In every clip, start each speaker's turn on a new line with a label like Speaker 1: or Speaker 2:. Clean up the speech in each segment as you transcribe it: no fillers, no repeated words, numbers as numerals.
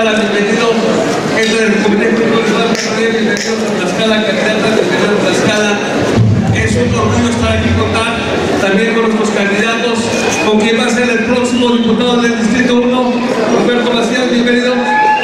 Speaker 1: Tlaxcala, bienvenidos. Es del Comité Ejecutivo de bienvenidos a Tlaxcala, candidata, bienvenidos a Tlaxcala. Es un orgullo estar aquí y contar también con nuestros candidatos, con quien va a ser el próximo diputado del Distrito 1, Roberto Macías, bienvenido.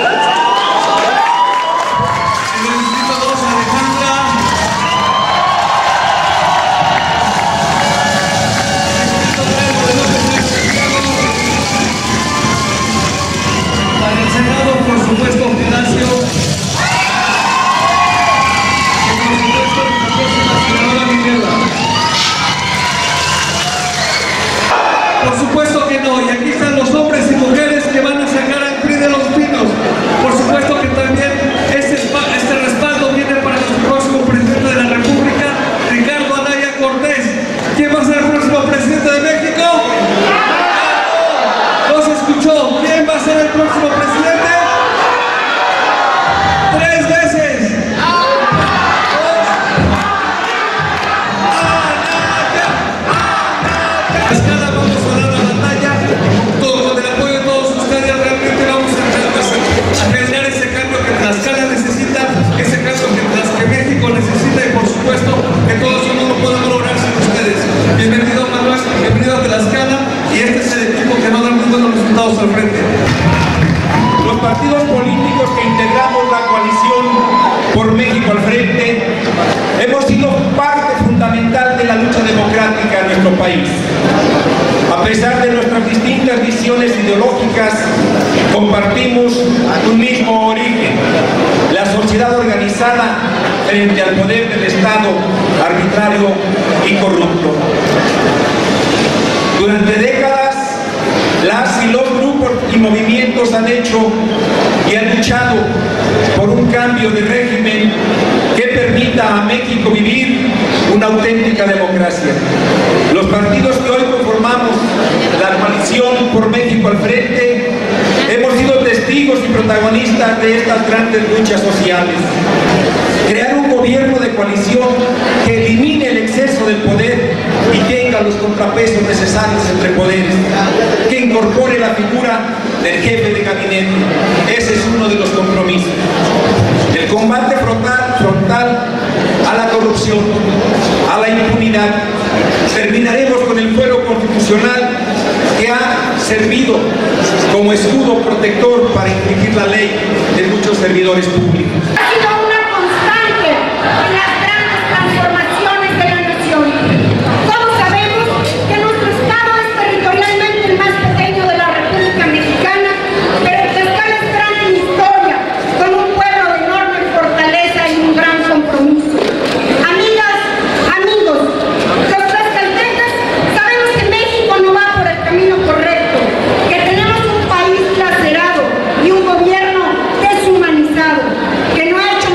Speaker 2: al frente. Los partidos políticos que integramos la coalición por México al frente hemos sido parte fundamental de la lucha democrática en nuestro país. A pesar de nuestras distintas visiones ideológicas, compartimos un mismo origen: la sociedad organizada frente al poder del Estado arbitrario y corrupto. Durante décadas, las y los grupos y movimientos han hecho y han luchado por un cambio de régimen que permita a México vivir una auténtica democracia. Los partidos que hoy conformamos la coalición por México al frente hemos sido testigos y protagonistas de estas grandes luchas sociales. Crear un gobierno de coalición que elimine el exceso del poder y tenga los contrapesos necesarios entre poderes, que incorpore la figura del jefe de gabinete. Ese es uno de los compromisos. El combate frontal a la corrupción, a la impunidad. Terminaremos con el fuero constitucional que ha servido como escudo protector para infringir la ley de muchos servidores públicos.
Speaker 3: Ha sido una constante en las grandes transformaciones de la nación. Todos sabemos que nuestro estado es territorialmente el más pequeño de la República Mexicana, pero Tlaxcala es grande en historia, con un pueblo de enorme fortaleza y un gran compromiso. Amigas, amigos, los tlaxcaltecas sabemos que México no va por el camino correcto, que tenemos un país lacerado y un gobierno deshumanizado, que no ha hecho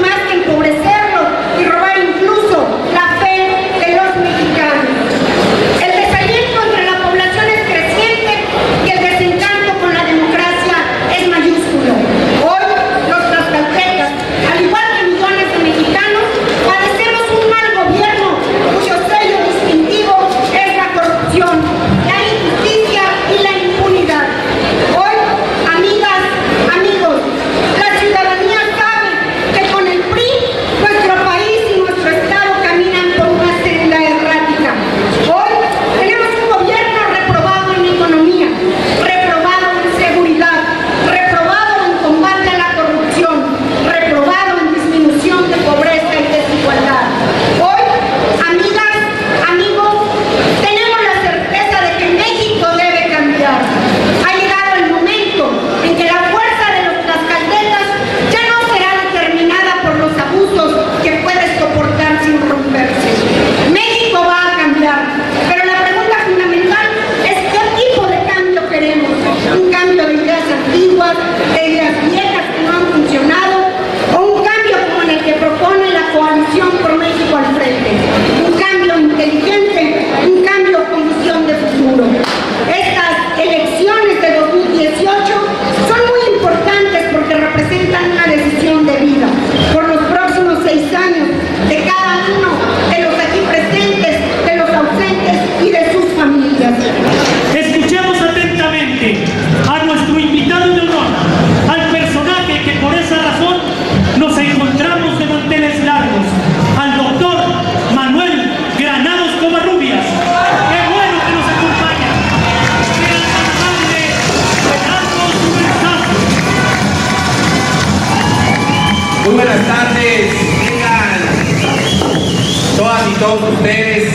Speaker 2: Muy buenas tardes, tengan todas y todos ustedes.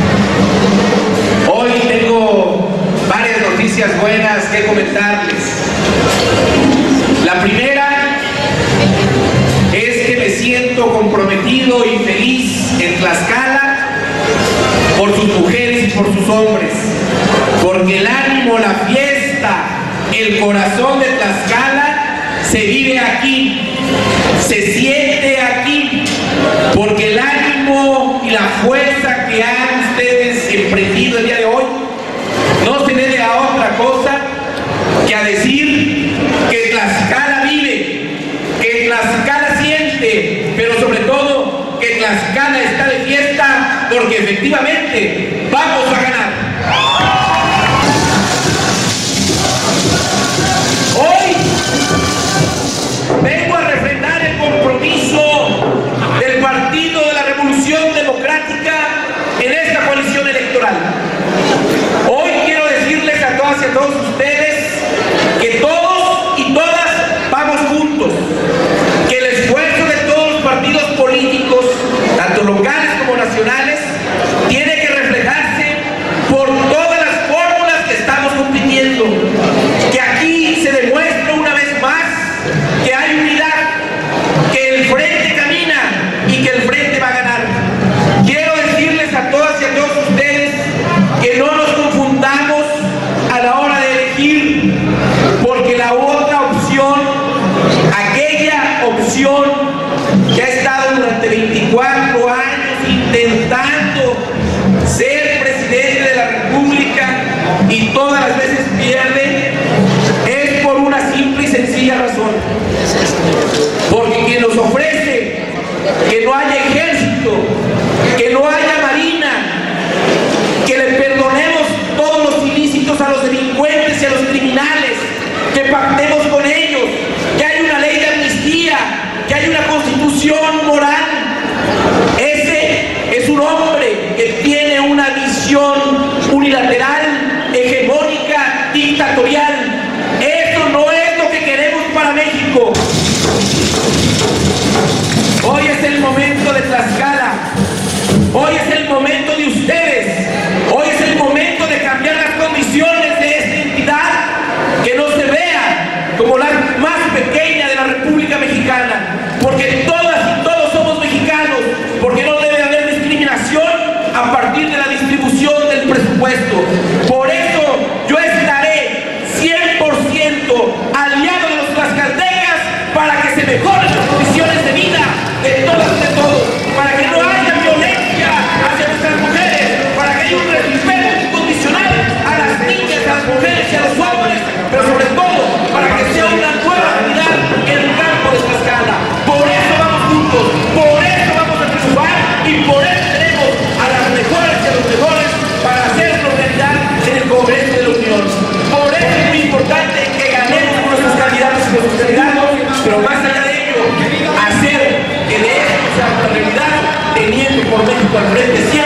Speaker 2: Hoy tengo varias noticias buenas que comentarles. La primera es que me siento comprometido y feliz en Tlaxcala por sus mujeres y por sus hombres, porque el ánimo, la fiesta, el corazón de Tlaxcala se vive aquí, se siente aquí, porque el ánimo y la fuerza que han ustedes emprendido el día de hoy no se debe a otra cosa que a decir que Tlaxcala vive, que Tlaxcala siente, pero sobre todo que Tlaxcala está de fiesta, porque efectivamente vamos a ganar. Hoy vengo a refrendar el compromiso del Partido de la Revolución Democrática en esta coalición electoral. Hoy quiero decirles a todas y a todos ustedes que todos y todas vamos juntos, que el esfuerzo de todos los partidos políticos, tanto locales como nacionales, tiene que reflejarse por todas las fórmulas que estamos compitiendo, que aquí se demuestra una vez más que hay unidad, que el frente camina y que el frente va a ganar. Quiero decirles a todas y a todos ustedes que no nos confundamos a la hora de elegir, porque la otra opción, aquella opción que ha estado durante 24 años intentando ser presidente de la República y todas las veces pierde, es por una simple y sencilla razón. Porque quien nos ofrece que no haya ejército, que no haya marina, que le perdonemos todos los ilícitos a los delincuentes y a los criminales, que pactemos con ellos, que hay una ley de amnistía, que hay una constitución moral. Ese es un hombre que tiene una visión unilateral, hegemónica, dictatorial. Eso no es lo que queremos para México. Hoy es el momento de Tlaxcala, hoy es el momento de ustedes, hoy es el momento de cambiar las condiciones de esta entidad, que no se vea como la más pequeña de la República Mexicana, porque todas y todos somos mexicanos, porque no debe haber discriminación a partir de la distribución del presupuesto. Por eso yo estaré 100% aliado de los tlaxcaltecas para que se mejoren las condiciones de vida de todas y de todos, para que no haya violencia hacia nuestras mujeres, para que haya un respeto incondicional a las niñas, a las mujeres y a los hombres, pero sobre todo para que sea una nueva unidad en el campo de Tlaxcala. Por eso vamos juntos, por eso vamos a triunfar y por eso tenemos a las mejores y a los mejores para hacerlo realidad en el Congreso de la Unión. Por eso es muy importante que ganemos con nuestros candidatos y nuestros candidatos, pero más allá de ello, hacer que de esto sea una realidad, teniendo por México al frente siempre.